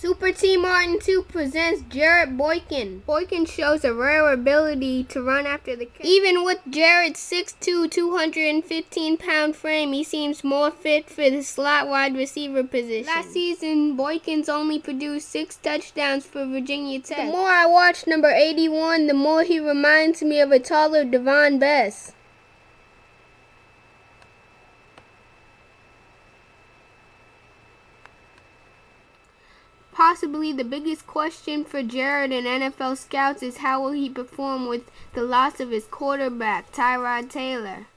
Super Team Martin 2 presents Jarrett Boykin. Boykin shows a rare ability to run after the catch. Even with Jarrett's 6'2", 215-pound frame, he seems more fit for the slot wide receiver position. Last season, Boykins only produced 6 touchdowns for Virginia Tech. The more I watch number 81, the more he reminds me of a taller Devon Bess. Possibly the biggest question for Jarrett and NFL scouts is how will he perform with the loss of his quarterback, Tyrod Taylor.